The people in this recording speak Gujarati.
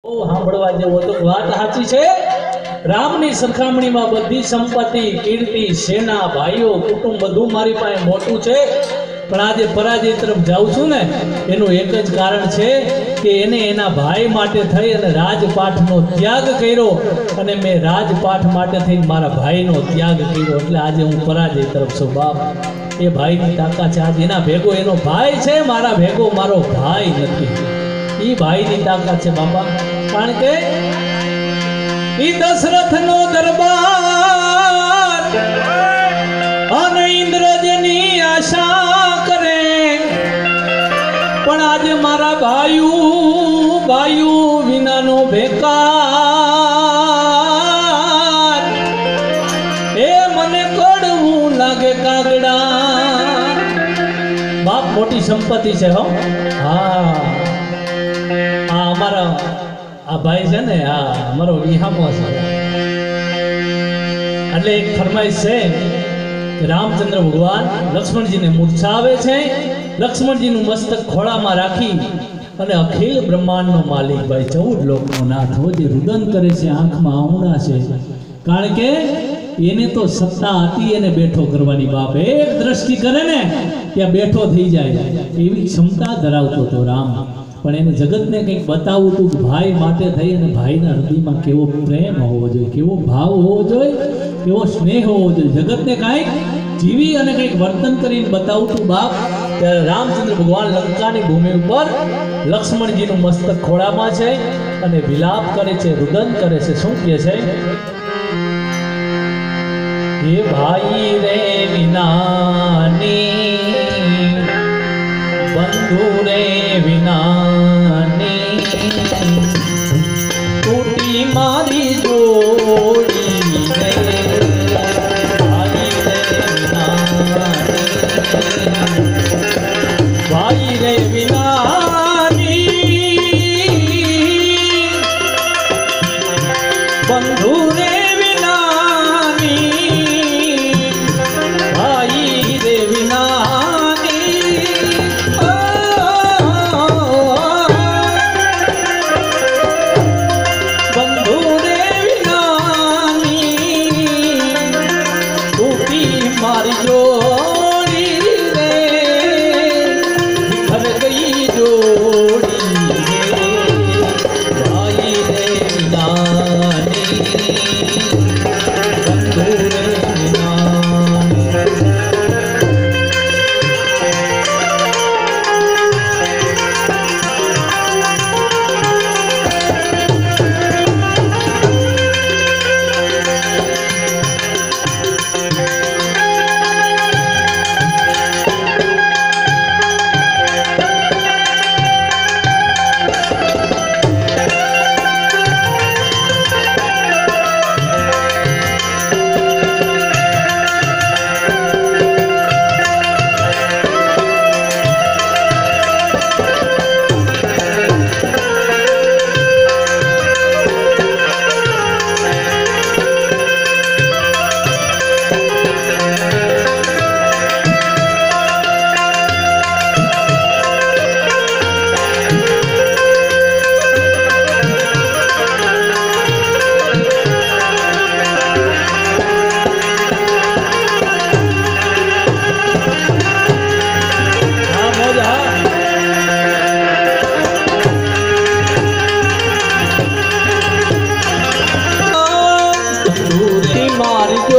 સાંભળવા જેવો તો વાત સાચી છે। રામની સરખામણીમાં બધી સંપત્તિ, કીર્તિ, સેના, ભાઈઓ, કુટુંબ બધું મારી પાસે મોટું છે, પણ આજે પરાજય તરફ જાઉં છું ને એનું એક જ કારણ છે કે એને એના ભાઈ માટે થઈ અને રાજપાઠનો ત્યાગ કર્યો, અને મેં રાજપાઠ માટે થઈ મારા ભાઈનો ત્યાગ કર્યો, એટલે આજે હું પરાજય તરફ છું। બાપ, એ ભાઈની તાકાત છે। આજે એના ભેગો એનો ભાઈ છે, મારા ભેગો મારો ભાઈ નથી। ઈ ભાઈની તાકાત છે બાપા, કારણ કે ઈ દશરથનો દરબાર અને ઇન્દ્રજની આશા કરે, પણ આજે મારા ભાઈઓ વિનાનો ભેકાર, એ મને કડવું લાગે કાગડા। બાપ મોટી સંપત્તિ છે હો। હા, અમારા આ ભાઈ છે ને, આ અમારો વિહામો છે, એટલે એક ફરમાઈશ છે કે રામચંદ્ર ભગવાન લક્ષ્મણજીને મૂર્છા આવે છે, લક્ષ્મણજીનું મસ્તક ખોળામાં રાખી અને અખિલ બ્રહ્માંડનો માલિક ભાઈ 14 લોકનો નાથ હોય જે રુદન કરે છે, આંખમાં આંગણા છે, કારણ કે એને તો સત્તા હતી એને બેઠો કરવાની। બાપ એક દ્રષ્ટિ કરે ને ત્યાં બેઠો થઈ જાય એવી ક્ષમતા ધરાવતો હતો રામ, પણ એને જગતને કંઈક બતાવવું હતું કે ભાઈ માટે થઈ અને ભાઈના હૃદયમાં કેવો પ્રેમ હોવો જોઈએ, કેવો ભાવ હોવો જોઈએ, કેવો સ્નેહ હોવો જોઈએ, જગતને કાંઈક જીવી અને કંઈક વર્તન કરીને બતાવવું હતું બાપ। ત્યારે રામચંદ્ર ભગવાન લંકાની ભૂમિ ઉપર લક્ષ્મણજીનું મસ્તક ખોળામાં છે અને વિલાપ કરે છે, રુદન કરે છે। શું કહે છે? હે ભાઈ રે વિનાની, બંધુ રે વિનાની, તૂટી મારી જોડી રે, ભાઈ રે વિનાની, ભાઈ રે વિનાની, બંધુ રે વિનાની, ભાઈ રે વિનાની, બંધુ રે વિનાની, તૂટી મારી જોડી રે, ઘર ગઈ જોડી રે, ભાઈ રે વિનાની, બંધુ રે વિનાની। મારી